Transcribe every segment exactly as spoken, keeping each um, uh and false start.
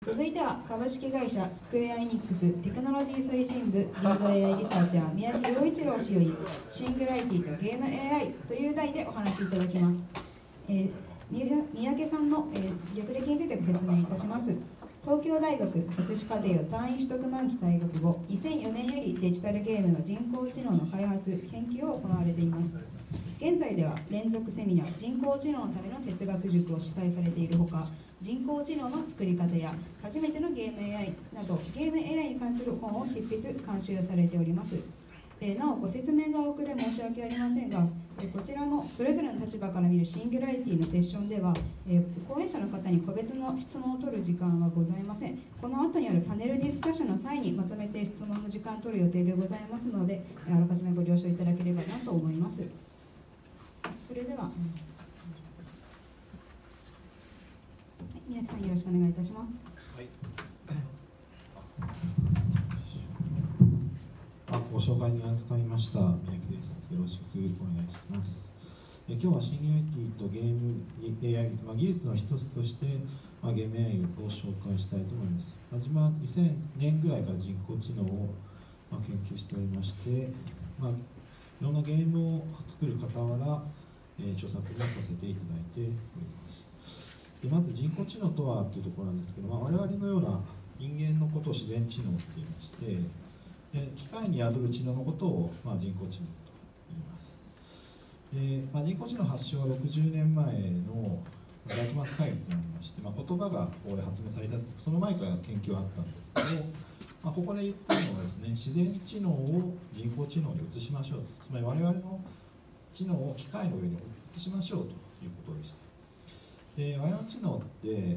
続いては株式会社スクエア・エニックステクノロジー推進部リード エーアイ リサーチャー宮城陽一郎氏よりシングラリティとゲーム エーアイ という題でお話しいただきます。えー、三宅さんの、えー、略歴についてご説明いたします。東京大学博士課程を単位取得満期退学後、にせんよねんよりデジタルゲームの人工知能の開発・研究を行われています。現在では連続セミナー人工知能のための哲学塾を主催されているほか、人工知能の作り方や初めてのゲーム エーアイ などゲーム エーアイ に関する本を執筆監修されております。えー、なおご説明が遅れ申し訳ありませんが、えー、こちらのそれぞれの立場から見るシンギュラリティのセッションでは、えー、講演者の方に個別の質問を取る時間はございません。この後にあるパネルディスカッションの際にまとめて質問の時間を取る予定でございますので、えー、あらかじめご了承いただければなと思います。それでは、はい、宮城さんよろしくお願いいたします。はい、 あご紹介に預かりました宮城です。よろしくお願いします。え今日はシンギュラリティとゲーム エーアイ、まあ、技術の一つとして、まあ、ゲーム エーアイ を紹介したいと思います。はじまにせんねんぐらいから人工知能を、まあ、研究しておりまして、まあ、いろんなゲームを作る傍ら、えー、著作もさせていただいております。でまず人工知能とはというところなんですけど、まあ、我々のような人間のことを自然知能と言いまして、で機械に宿る知能のことを、まあ、人工知能と言います。で、まあ、人工知能発祥はろくじゅうねんまえのダートマス会議となりまして、まあ、言葉がここで発明された、その前から研究はあったんですけど、まあ、ここで言ってるのはですね、自然知能を人工知能に移しましょうと、つまり我々の知能を機械の上に移しましょうということでした。で我々の知能って、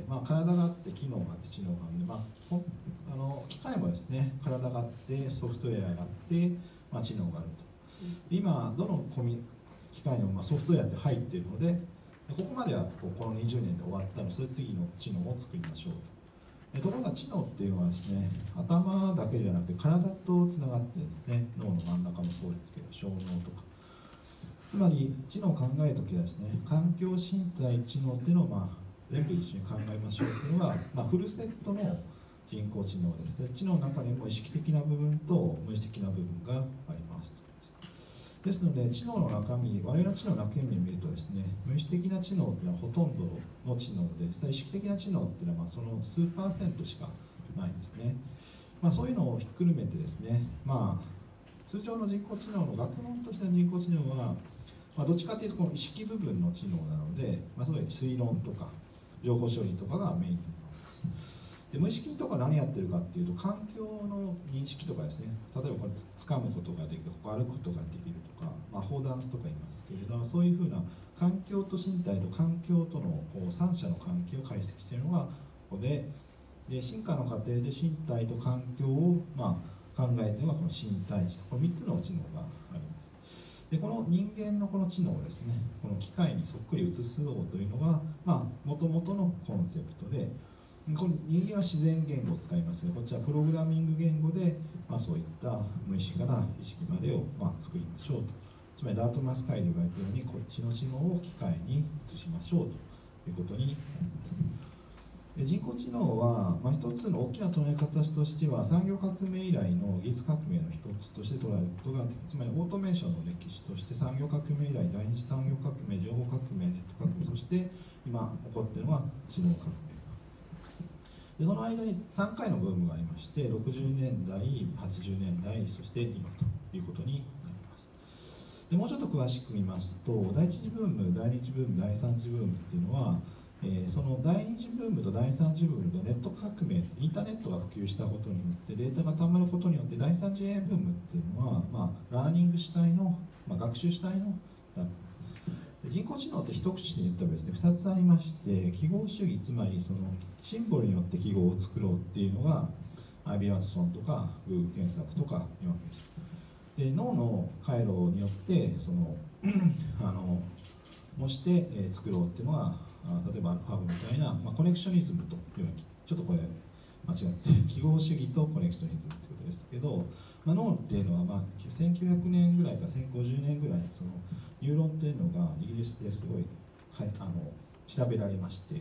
まあ、体があって機能があって知能があるので、まあ、あの機械もですね、体があってソフトウェアがあって、まあ、知能があると。今どのコミ機械にもまあソフトウェアって入っているので、ここまではこのにじゅうねんで終わったので、それ次の知能を作りましょうと。ところが知能っていうのはですね、頭だけじゃなくて体とつながってですね、脳の真ん中もそうですけど小脳とか、つまり知能を考えるときはですね、環境、身体、知能っていうのをまあ全部一緒に考えましょうっていうのが、まあ、フルセットの人工知能です。で知能の中にも意識的な部分と無意識的な部分がありますと。ですので知能の中身、我々の知能の中身を見るとですね、無意識的な知能っていうのはほとんどの知能で、実際意識的な知能っていうのはまあその数パーセントしかないんですね。まあ、そういうのをひっくるめてですね、まあ、通常の人工知能の学問としての人工知能は、まあ、どっちかというとこの意識部分の知能なので、まあ、すごい推論とか情報処理とかがメインになります。で無意識とか何やってるかっていうと、環境の認識とかですね、例えばこれつかむことができる、ここ歩くことができるとか、まあ、フォーダンスとか言いますけれども、そういうふうな環境と身体と環境とのこう三者の関係を解析しているのがここで、で進化の過程で身体と環境をまあ考えているのがこの身体知、このみっつの知能があります。でこの人間のこの知能をですね、この機械にそっくり移そうというのがもともとのコンセプトで、この人間は自然言語を使いますが、こっちはプログラミング言語で、まあ、そういった無意識から意識までをまあ作りましょうと。つまりダートマス会で言われているように、こっちの知能を機械に移しましょうということになります。人工知能は、まあ、一つの大きな捉え方としては、産業革命以来の技術革命の一つとして捉えることができる。つまりオートメーションの歴史として、産業革命以来、第二次産業革命、情報革命、ネット革命、そして今起こっているのは知能革命で、その間にさんかいのブームがありまして、ろくじゅうねんだい、はちじゅうねんだい、そして今ということになります。でもうちょっと詳しく見ますと、第一次ブーム、第二次ブーム、第三次ブームっていうのは、えー、その第二次ブームと第三次ブームとネット革命、インターネットが普及したことによってデータがたまることによって、第三次 エーアイ ブームっていうのは、まあ、ラーニング主体の、まあ、学習主体の人工知能って一口で言ったらですね、ふたつありまして、記号主義、つまりそのシンボルによって記号を作ろうっていうのが アイビー ワトソンとか Google 検索とかいうわけです。で脳の回路によってそのあの模して、えー、作ろうっていうのが、例えばアルファブみたいな、まあ、コネクショニズムというように、ちょっとこれ間違って記号主義とコネクショニズムということですけど、まあ、脳っていうのはまあせんきゅうひゃくねんぐらいかせんごじゅうねんぐらいにそのニューロンっていうのがイギリスですごいかいあの調べられまして、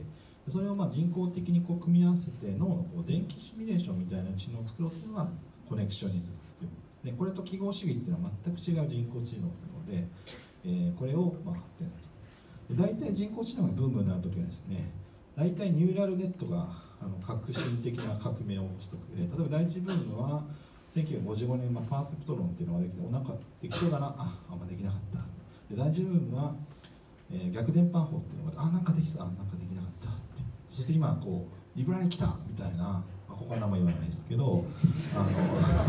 それをまあ人工的にこう組み合わせて脳のこう電気シミュレーションみたいな知能を作ろうというのがコネクショニズムというものですね。これと記号主義っていうのは全く違う人工知能なので、えー、これをまあ発展して大体人工知能がブームになるときはですね、大体ニューラルネットがあの革新的な革命を起こすときで、例えば第一ブームはせんきゅうひゃくごじゅうごねん、まあ、パーセプト論っていうのができて、おなんかできそうだな、ああんまできなかった。で第二ブームは、えー、逆伝播法っていうのがあなんかできそう、あなんかできなかったって。そして今こうリブラに来たみたいな、まあ、ここは名前言わないですけど、あの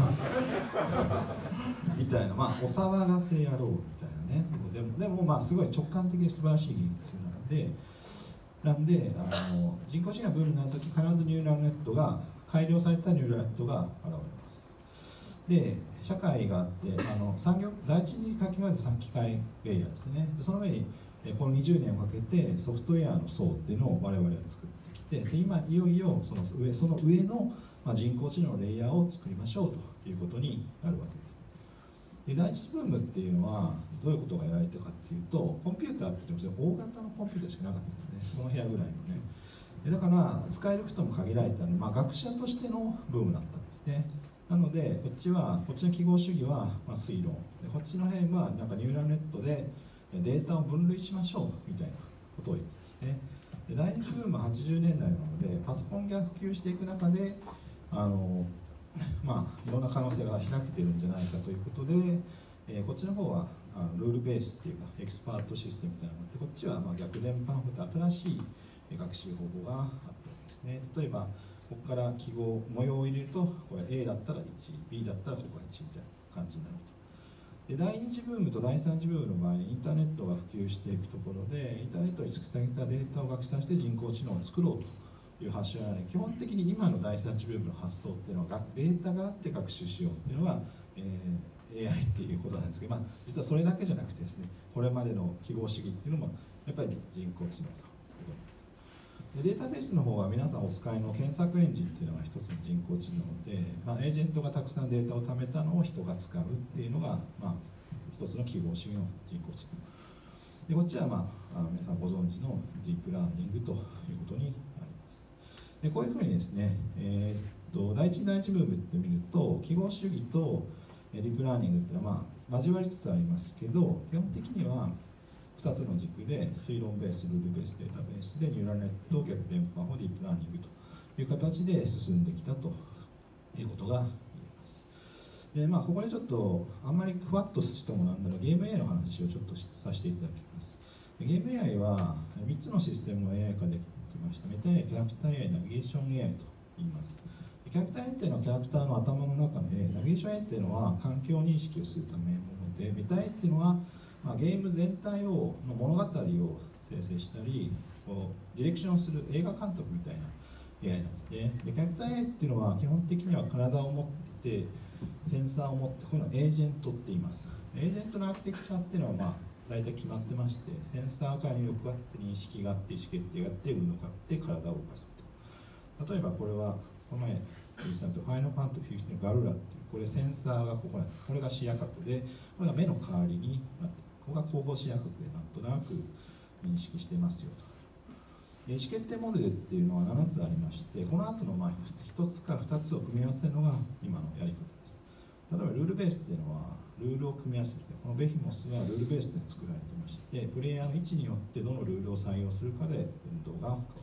みたいな、まあお騒がせ野郎みたいなね。でもでもまあすごい直感的に素晴らしい技術なので。なんであの人工知能がブームになるとき、必ずニューラルネットが改良されたニューラルネットが現れます。で社会があって、あの産業第一にかきまで産機械レイヤーですね。でその上にこのにじゅうねんをかけてソフトウェアの層っていうのを我々は作ってきて、で今いよいよその上その上の、まあ、人工知能のレイヤーを作りましょうということになるわけです。で第一ブームっていうのはどういうことがやられたかっていうと、コンピューターって言っても大型のコンピューターしかなかったんですね。この部屋ぐらいのね。だから使える人も限られたので、まあ、学者としてのブームだったんですね。なのでこっちはこっちの記号主義はまあ推論で、こっちの辺はなんかニューラルネットでデータを分類しましょうみたいなことを言ってですね。で第二次ブームははちじゅうねんだいなので、パソコンが普及していく中であのまあいろんな可能性が開けてるんじゃないかということで、えー、こっちの方はあのルールベースっていうかエキスパートシステムみたいなのがあって、こっちはまあ逆伝播法と新しい学習方法があったわけですね。例えばここから記号模様を入れると、これ A だったらいち、B だったらここがいちみたいな感じになると。で第二次ブームと第三次ブームの場合にインターネットが普及していくところで、インターネットに突き下げたデータを学習させて人工知能を作ろうという発想なので、基本的に今の第三次ブームの発想っていうのはデータがあって学習しようっていうのが、えー、エーアイ っていうことなんですけど、まあ、実はそれだけじゃなくてですね、これまでの記号主義っていうのもやっぱり人工知能と。でデータベースの方は皆さんお使いの検索エンジンっていうのが一つの人工知能で、まあ、エージェントがたくさんデータを貯めたのを人が使うっていうのが、まあ、一つの記号主義の人工知能で、こっちは、まあ、あの皆さんご存知のディープラーニングということになります。でこういうふうにですね、えー、っと第一第一ブームって見ると記号主義とディープラーニングっていうのは、まあ、交わりつつありますけど、基本的にはふたつの軸で推論ベース、ルールベース、データベースでニューラルネット、逆伝播法、ディープラーニングという形で進んできたということが言えます。でまあ、ここでちょっとあんまりふわっとしてもなんだろう、ゲーム エーアイ の話をちょっとさせていただきます。ゲーム エーアイ はみっつのシステムの エーアイ 化できました。メタ エーアイ、キャラクター エーアイ、ナビゲーション エーアイ と言います。キャラクター エーアイ っていうのはキャラクターの頭の中で、ナビゲーション エーアイ っていうのは環境認識をするためのもので、メタ エーアイ っていうのはまあ、ゲーム全体をの物語を生成したりこうディレクションする映画監督みたいな エーアイ なんですね。でキャラクター エーアイ っていうのは基本的には体を持っていてセンサーを持って、こういうのをエージェントって言います。エージェントのアーキテクチャっていうのはまあ大体決まってまして、センサーから入力があって認識があって意思決定があって運動があって体を動かすと。例えばこれはこの前ファイナルファンタジーじゅうのガルラっていう、これセンサーがここに、これが視野角で、これが目の代わりになって、ここが後方視野角でなんとなく認識してますよと。で意思決定モデルっていうのはななつありまして、この後のまあひとつかふたつを組み合わせるのが今のやり方です。例えばルールベースっていうのはルールを組み合わせて、このベヒモスはルールベースで作られていまして、プレイヤーの位置によってどのルールを採用するかで運動が変わります。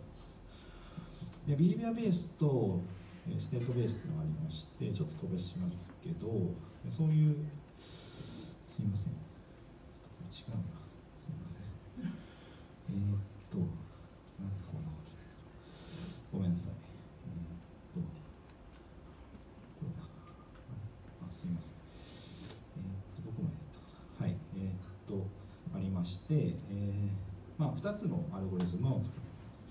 でビヘイビアベースとステートベースっていうのがありまして、ちょっと飛ばしますけど、そういう、すいません、ちょっと違うな、すいません。えー、っと、なんでこんなこと、ごめんなさい。えー、っと、これだ。あ、すいません。えー、っと、どこまでやったかな。はい、えー、っと、ありまして、えー、まあ、ふたつのアルゴリズムを作ります。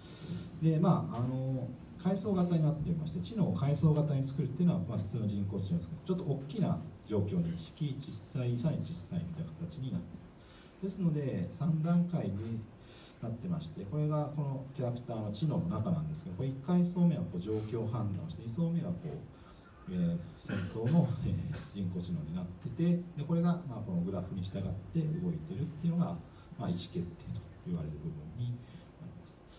で、まあ、あの、階層型になっていまして、知能を階層型に作るっていうのは、まあ、普通の人工知能を作る、ちょっと大きな状況認識、小さい、さらに小さいみたいな形になっています。ですので、さん段階になってまして、これがこのキャラクターの知能の中なんですけど、これいっ階層目はこう状況判断をして、に層目はこう、えー、先頭の、えー、人工知能になってて、でこれがまあこのグラフに従って動いているっていうのが、まあ、意思決定と言われる部分になります。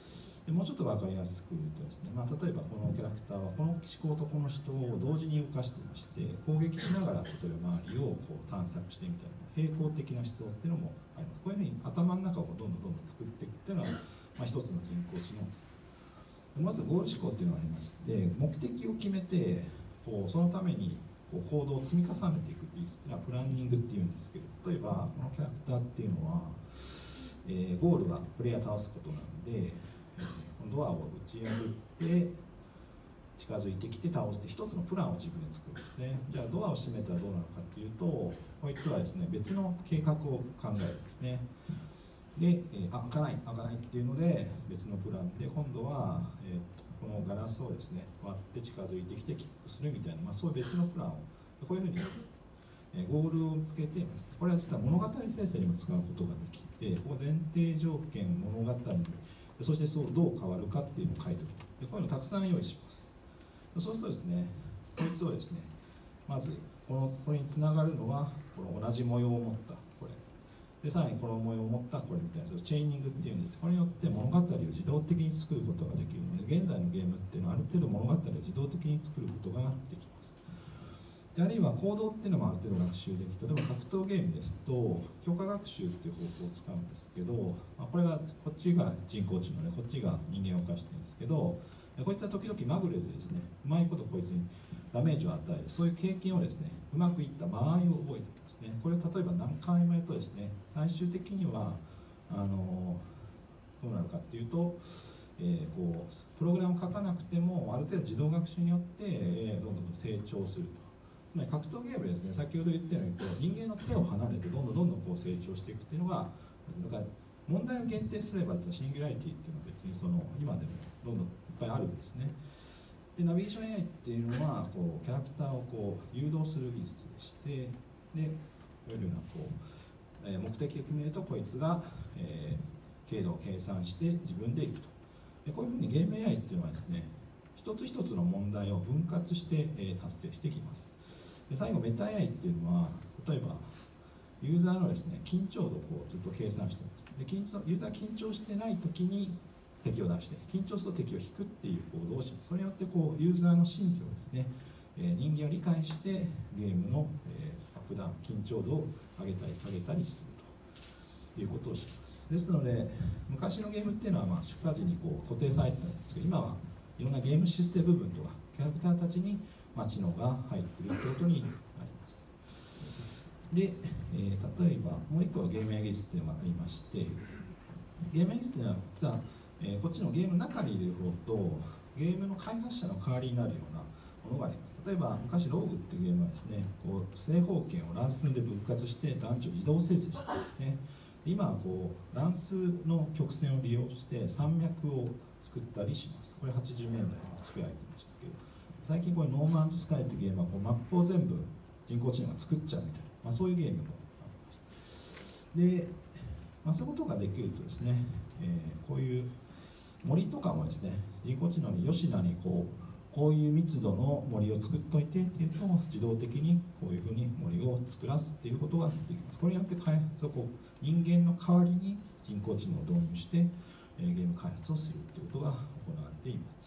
でもうちょっと分かりやすく言うとですね、まあ、例えばこのキャラクターはこの思考とこの人を同時に動かしていまして、攻撃しながら例えば周りをこう探索してみたいな並行的な思想っていうのもあります。こういうふうに頭の中をどんどんどんどん作っていくっていうのは、まあ、一つの人工知能です。まずゴール思考っていうのがありまして、目的を決めてこうそのためにこう行動を積み重ねていく技術っていうのはプランニングっていうんですけど、例えばこのキャラクターっていうのは、えー、ゴールはプレイヤー倒すことなので、えー、ドアを打ち破って近づいてきて倒して一つのプランを自分で作るんですね。じゃあドアを閉めたらどうなるかっていうと、こいつはですね別の計画を考えるんですね。で、えー、あ開かない開かないっていうので別のプランで今度は、えー、とこのガラスをですね割って近づいてきてキックするみたいな、まあ、そういう別のプランをこういうふうに、えー、ゴールをつけています。これは実は物語生成にも使うことができて、ここ前提条件物語そしてそうどう変わるかっていうのを書いておくと。でこういうのをたくさん用意します。そうするとですね、こいつをですね、まずこのこれにつながるのはこの同じ模様を持ったこれで、さらにこの模様を持ったこれみたいなチェーニングっていうんです。これによって物語を自動的に作ることができるので、現在のゲームっていうのはある程度物語を自動的に作ることができます。であるいは行動っていうのもある程度学習できて、例えば格闘ゲームですと強化学習っていう方法を使うんですけど、まあ、これがこっちが人工知能でこっちが人間を犯してるんですけど、こいつは時々まぐれでですねうまいことこいつにダメージを与える、そういう経験をですねうまくいった場合を覚えていますね。これを例えば何回もやるとですね、最終的にはあのどうなるかっていうと、えー、こうプログラムを書かなくてもある程度自動学習によって、えー、どんどん成長すると。つまり格闘ゲームですね、先ほど言ったようにこう人間の手を離れてどんどんどんどんこう成長していくっていうのが、だから問題を限定すればシンギュラリティっていうのは別にその今でもどんどんいっぱいあるんですね。でナビゲーション エーアイ っていうのはこうキャラクターをこう誘導する技術でして、でこういうようなこう、えー、目的を決めるとこいつが、えー、経路を計算して自分でいくと。でこういうふうにゲーム エーアイ っていうのはですね、一つ一つの問題を分割して、えー、達成してきます。で最後メタ エーアイ っていうのは例えばユーザーのですね緊張度をこうずっと計算しています。で緊張ユーザー緊張してない時に敵を出して緊張すると敵を引くっていう行動をします。それによってこうユーザーの心理をですね、えー、人間を理解してゲームの、えー、アップダウン緊張度を上げたり下げたりするということをします。ですので昔のゲームっていうのはまあ出荷時にこう固定されてたんですけど、今はいろんなゲームシステム部分とかキャラクターたちにまあ知能が入っているということになります。で、えー、例えばもう一個はゲームや技術っていうのがありまして、ゲームや技術というのは実は、えー、こっちのゲームの中に入れる方とゲームの開発者の代わりになるようなものがあります。例えば昔ローグっていうゲームはですね、こう正方形を乱数で分割して団地を自動生成してですね、今はこう乱数の曲線を利用して山脈を作ったりします。これはちじゅうねんだいに作られていましたけど、最近これノーマンズスカイってゲームはこうマップを全部人工知能が作っちゃうみたいな、まあ、そういうゲームもあります。で、まあ、そういうことができるとですね、えー、こういう森とかもですね人工知能によしなにこうこういう密度の森を作っといてっていうと自動的にこういうふうに森を作らすっていうことができます。これによって開発をこう人間の代わりに人工知能を導入して、えー、ゲーム開発をするということが行われています。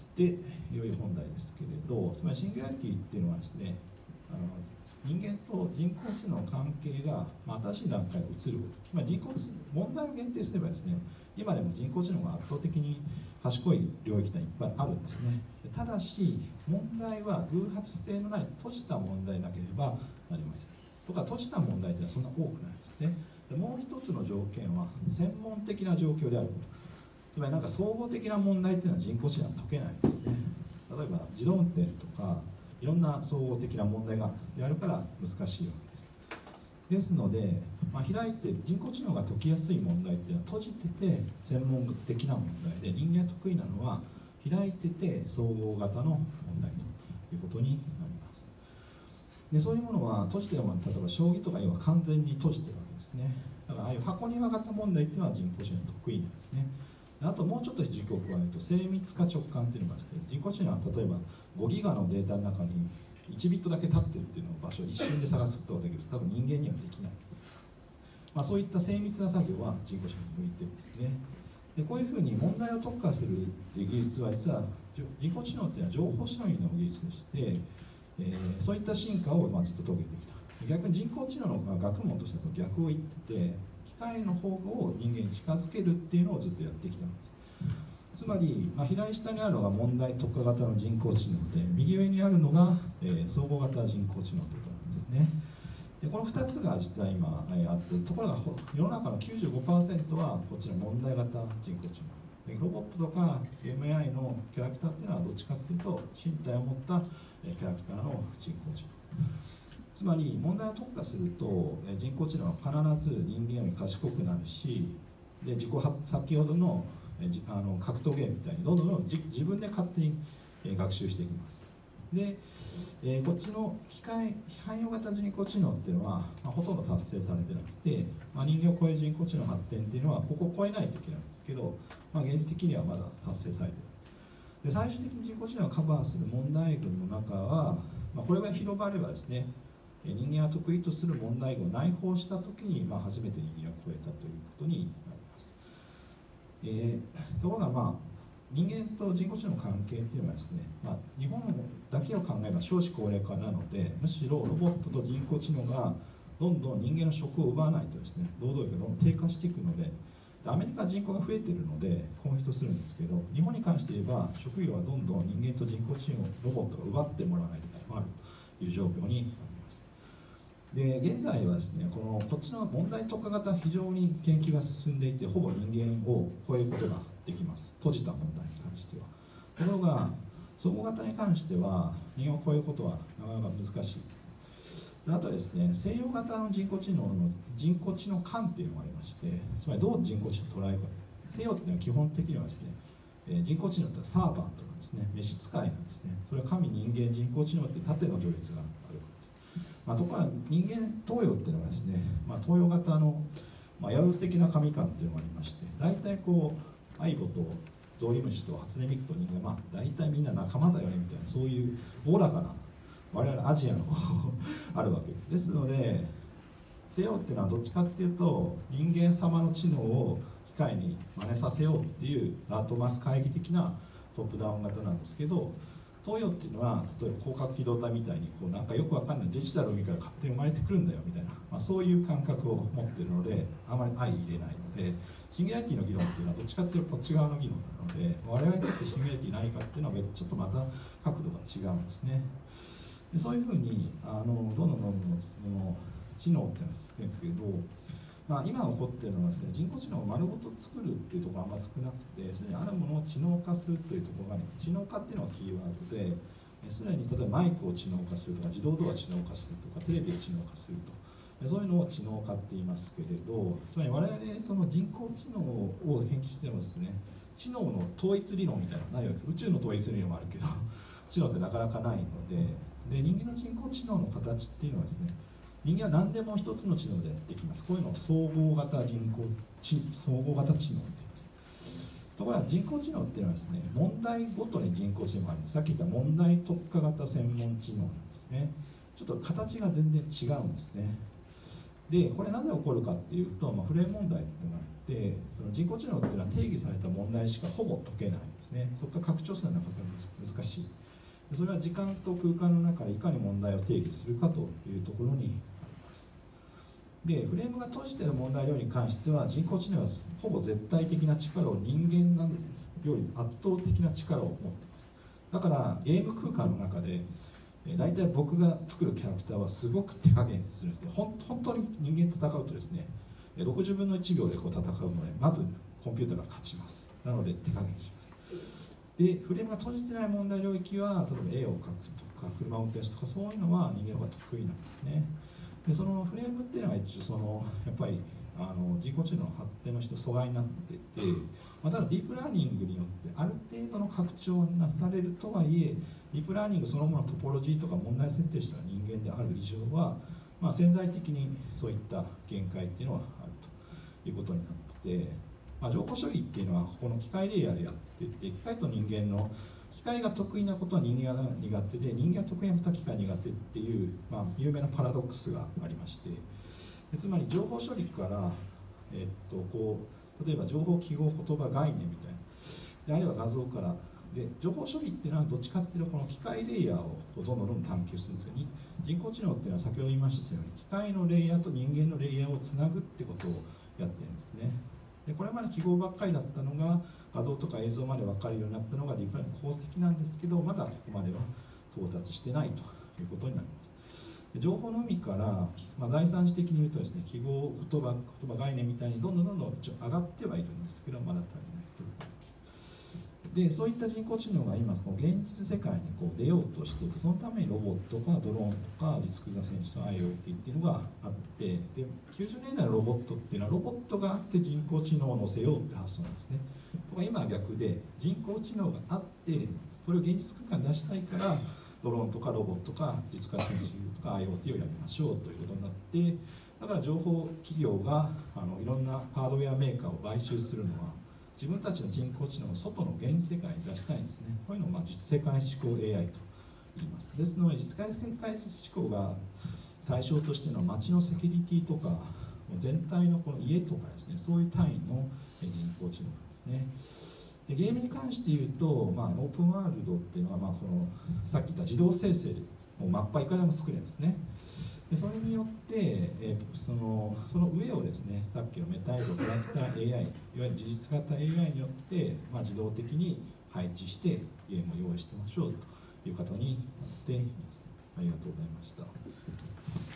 で、いよいよ本題ですけれど、つまりシンギュラリティっていうのはですね、あの人間と人工知能の関係が、まあ、新しい段階に移る、まあ、人工知能問題を限定すればですね、今でも人工知能が圧倒的に賢い領域がいっぱいあるんですね。ただし問題は偶発性のない閉じた問題なければなりません。とか閉じた問題というのはそんな多くないですね。でもう一つの条件は専門的な状況であること。つまりなんか総合的な問題っていうのは人工知能は解けないんですね。例えば自動運転とかいろんな総合的な問題があるから難しいわけです。ですので、まあ、開いて人工知能が解きやすい問題っていうのは閉じてて専門的な問題で、人間が得意なのは開いてて総合型の問題ということになります。でそういうものは閉じてるもの、例えば将棋とか今完全に閉じてるわけですね。だからああいう箱庭型問題っていうのは人工知能得意なんですね。あともうちょっと軸を加えると精密化直感っていうのがあって、人工知能は例えばごギガのデータの中にいちビットだけ立ってるっていうのを場所を一瞬で探すことができると多分人間にはできない、まあ、そういった精密な作業は人工知能に向いてるんですね。 でこういうふうに問題を特化するっていう技術は実は人工知能っていうのは情報処理の技術でして、えー、そういった進化をまあずっと遂げてきた。逆に人工知能の学問としては逆を言ってて、機械の方を人間に近づけるっていうのをずっとやってきたんです。つまり、まあ、左下にあるのが問題特化型の人工知能で、右上にあるのが、えー、総合型人工知能ということなんですね。でこのふたつが実は今、えー、あって、ところが世の中の きゅうじゅうごパーセント はこっちの問題型人工知能で、ロボットとか エムエーアイ のキャラクターっていうのはどっちかっていうと身体を持ったキャラクターの人工知能。つまり問題を特化すると人工知能は必ず人間より賢くなるし、で自己先ほどのあの格闘ゲームみたいにどんどんどんどん自分で勝手に学習していきます。で、えー、こっちの機械汎用型人工知能っていうのは、まあ、ほとんど達成されてなくて、まあ、人間を超える人工知能発展っていうのはここを超えないといけないんですけど、まあ、現実的にはまだ達成されてない。で最終的に人工知能をカバーする問題群の中は、まあ、これぐらい広がればですね、人間が得意とする問題群を内包したときに、まあ、初めて人間を超えたということになります。えー、ところが、まあ、人間と人工知能の関係っていうのはですね、まあ、日本だけを考えれば少子高齢化なので、むしろロボットと人工知能がどんどん人間の職を奪わないとですね、労働力がどんどん低下していくので、アメリカは人口が増えているのでコンフィットするんですけど、日本に関して言えば職業はどんどん人間と人工知能ロボットが奪ってもらわないと困るという状況になります。で現在はですね、このこっちの問題特化型非常に研究が進んでいて、ほぼ人間を超えることができます。閉じた問題に関しては。ところが総合型に関しては人間を超えることはなかなか難しい。あとですね、西洋型の人工知能の人工知能観っていうのがありまして、つまりどう人工知能を捉えるか。西洋っていうのは基本的にはですね、人工知能ってサーバントなんですね、召使いなんですね。それは神、人間、人工知能って縦の序列があるわけです。まあ、ところが人間東洋っていうのはですね、まあ、東洋型の、まあ、ヤルツ的な神観っていうのがありまして、大体こうアイボとゾウリムシとハツネミクと人間、まあ、大体みんな仲間だよねみたいな、そういうおおらかな我々アジアのあるわけです。ですので西洋っていうのはどっちかっていうと人間様の知能を機械に真似させようっていうラトマス会議的なトップダウン型なんですけど、東洋っていうのは例えば広角機動隊みたいにこうなんかよくわかんないデジタルの海から勝手に生まれてくるんだよみたいな、まあ、そういう感覚を持ってるのであまり相入れないので、シンギュラリティの議論っていうのはどっちかっていうとこっち側の議論なので、我々にとってシンギュラリティ何かっていうのはちょっとまた角度が違うんですね。でそういうふうにあのどんどんどんどんその知能っていうのは言うんですけど、まあ、今起こっているのはですね、人工知能を丸ごと作るっていうところがあんま少なくて、すでにあるものを知能化するというところがあります。知能化っていうのがキーワードで、すでに例えばマイクを知能化するとか自動ドアを知能化するとかテレビを知能化すると、そういうのを知能化って言いますけれど、つまり我々その人工知能を研究してもですね、知能の統一理論みたいなのはないわけです。宇宙の統一理論もあるけど知能ってなかなかないので、で人間の人工知能の形っていうのはですね、人間は何でも一つの知能でできます。こういうのを総合型人工知総合型知能って言います。ところが人工知能っていうのはですね、問題ごとに人工知能があるんです。さっき言った問題特化型専門知能なんですね。ちょっと形が全然違うんですね。でこれなぜ起こるかっていうと、まあ、フレーム問題っていうのがあって、その人工知能っていうのは定義された問題しかほぼ解けないんですね。そこから拡張するのはなかなか難しい。それは時間と空間の中でいかに問題を定義するかというところにあります。でフレームが閉じている問題量に関しては人工知能はほぼ絶対的な力を人間より圧倒的な力を持っています。だからゲーム空間の中で大体僕が作るキャラクターはすごく手加減するんですね。ほん本当に人間と戦うとですね、ろくじゅうぶんのいちびょうでこう戦うのでまずコンピューターが勝ちます。なので手加減します。でフレームが閉じてない問題領域は例えば絵を描くとか車を運転するとか、そういうのは人間の方が得意なんですね。でそのフレームっていうのは一応そのやっぱりあの人工知能の発展の人阻害になっていて、まあ、ただディープラーニングによってある程度の拡張なされるとはいえ、ディープラーニングそのもののトポロジーとか問題設定した人間である以上は、まあ、潜在的にそういった限界っていうのはあるということになってて、まあ、情報処理っていうのはこの機械レイヤーでやっていて、機械と人間の機械が得意なことは人間が苦手で、人間が得意なことは機械が苦手っていう、まあ、有名なパラドックスがありまして、つまり情報処理から、えっと、こう例えば情報記号言葉概念みたいなで、あるいは画像からで、情報処理っていうのはどっちかっていうとこの機械レイヤーをどんどんどんどん探求するんですよね。人工知能っていうのは先ほど言いましたように機械のレイヤーと人間のレイヤーをつなぐってことをやってるんですね。でこれまで記号ばっかりだったのが画像とか映像まで分かるようになったのがディープラーニングの功績なんですけど、まだここまでは到達してないということになります。で情報の海から、まあ、第三次的に言うとですね、記号言葉言葉概念みたいにどんどんどんどん一応上がってはいるんですけど、まだ足りないということです。でそういった人工知能が今その現実世界にこう出ようとしていて、そのためにロボットとかドローンとか実空が戦士と IoT っていうのがあって、できゅうじゅうねんだいのロボットっていうのはロボットがあって人工知能を乗せようって発想なんですね。とか今は逆で、人工知能があってそれを現実空間に出したいからドローンとかロボットとか実空戦士とか IoT をやりましょうということになって、だから情報企業があのいろんなハードウェアメーカーを買収するのは自分たちの人工知能を外の現実世界に出したいんですね。こういうのをまあ実世界思考 エーアイ と言います。ですので実世界思考が対象としての街のセキュリティとか全体のこの家とかですね、そういう単位の人工知能なんですね。でゲームに関して言うと、まあ、オープンワールドっていうのは、まあ、そのさっき言った自動生成でもうマップはいくらでも作れるんですね。でそれによって、えー、そのその上をですね、さっきのメタエイドキャラクター エーアイ、いわゆる事実型 エーアイ によって、まあ、自動的に配置してゲームを用意してみましょうということになっています。ありがとうございました。